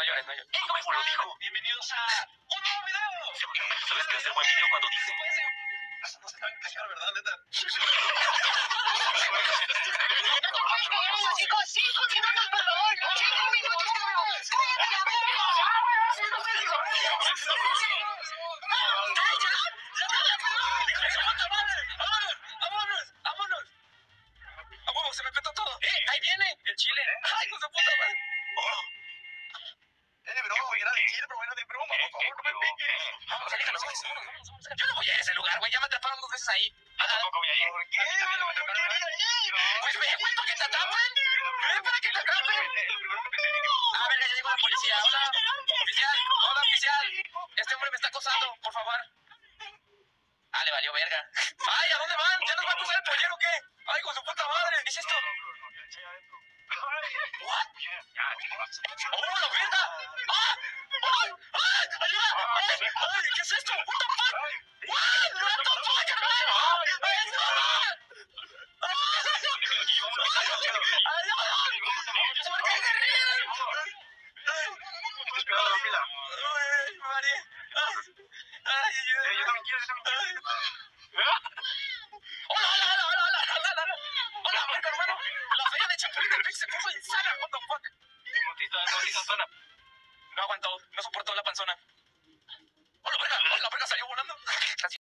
no llores, no llores. ¡Hey, cómo están! Bienvenidos a un nuevo video. ¿Sabes que es el buen video cuando dicen? No se van a callar, ¿verdad, neta? No te puedes callar, hocico. 5 minutos, por favor. 5 minutos, cabrón. ¡Cállate la verga! ¡Vámonos! ¡A huevo, se me petó todo! ¡Ahí viene! ¡El chile! ¡Ay, con su puta madre! Bro, era de chile, pero bueno, de broma, por favor, no me pegues. Vamos, déjanos, vámonos. Yo no voy a ese lugar, güey. Ya me atraparon 2 veces ahí. Tampoco voy a ir. ¿Por qué? Yo quería ir. Pues ve, güey, para que te atrapen. Ve, para que te atrapen. Ah, verga, ya llegó la policía. Hola, oficial. Hola, oficial. Este hombre me está acosando, por favor. Ah, le valió verga. Ay, ¿a dónde van? ¿Ya nos va a acusar el pollero o qué? Ay, con su puta madre. ¿Qué es esto? ¿What? ¡Oh, la verga! ¡Ah! ¡Ay! ¡Ay! ¡Ayuda! ¡Ay! ¡Ay! ¿Qué es esto? ¡What the fuck! ¡What the fuck, hermano! ¡Ayuda! ¡Ayuda! ¿Por qué se ríen? Espera la fila. ¡Ay, María! ¡Ay, ayuda! Yo también quiero. ¡Hola! ¡Hola, verga, hermano! La feria de Chapultepec se puso insana. What the fuck? Motiza zona. No aguantó, no soportó la panzona.